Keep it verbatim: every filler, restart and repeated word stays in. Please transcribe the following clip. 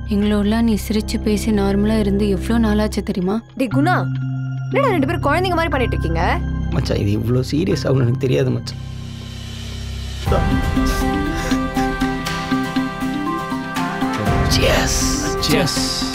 எங்களோடலாம் நீ சிரிச்சு பேசி நார்மலா இருந்து எவ்வளோ நாளாச்சு தெரியுமா? டே குணா, என்னடா ரெண்டு பேரும் குழந்தைங்க மாதிரி பண்ணிட்டு இருக்கீங்க? மச்சான் இது இவ்வளோ சீரியஸ் ஆகும்னு எனக்கு தெரியாது மச்சான். Cheers. Cheers.